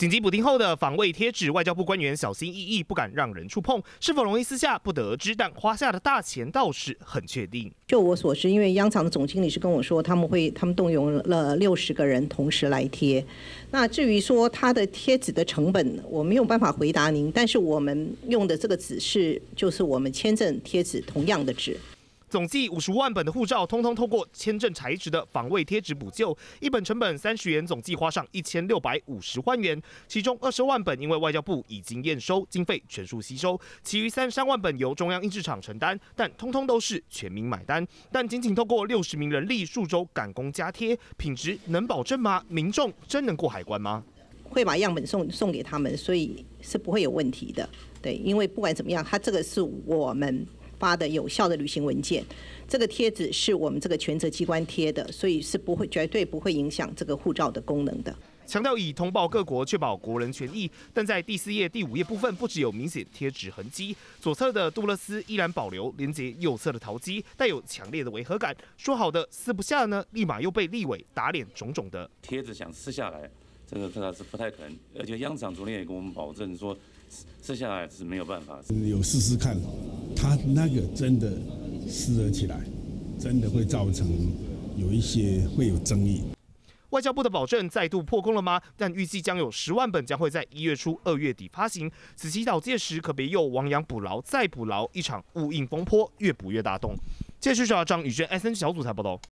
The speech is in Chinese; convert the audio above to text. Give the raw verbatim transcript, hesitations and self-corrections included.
紧急补丁后的防卫贴纸，外交部官员小心翼翼，不敢让人触碰，是否容易撕下不得而知，但花下的大钱倒是很确定。 就我所知，因为央厂的总经理是跟我说，他们会他们动用了六十个人同时来贴。那至于说它的贴纸的成本，我没有办法回答您，但是我们用的这个纸是就是我们签证贴纸同样的纸。 总计五十万本的护照，通通透过签证材质的防卫贴纸补救，一本成本三十元，总计花上一千六百五十万元。其中二十万本因为外交部已经验收，经费全数吸收，其余三十三万本由中央印制厂承担，但通通都是全民买单。但仅仅透过六十名人力数周赶工加贴，品质能保证吗？民众真能过海关吗？ 会把样本送送给他们，所以是不会有问题的。对，因为不管怎么样，它这个是我们发的有效的旅行文件，这个贴纸是我们这个权责机关贴的，所以是不会绝对不会影响这个护照的功能的。 强调以通报各国确保国人权益，但在第四页、第五页部分不只有明显贴纸痕迹，左侧的杜勒斯依然保留连接右侧的陶机，带有强烈的违和感。说好的撕不下呢，立马又被立委打脸种种的。 贴纸想撕下来，这个这是不太可能，而且央厂昨天也跟我们保证说，撕下来是没有办法。 有试试看，他那个真的撕了起来，真的会造成有一些会有争议。 外交部的保证再度破功了吗？但预计将有十万本将会在一月初、二月底发行。此期祷届时，可别又亡羊补牢再补牢，一场误印风波越补越大洞。接续是张宇轩 S N 小组才报道。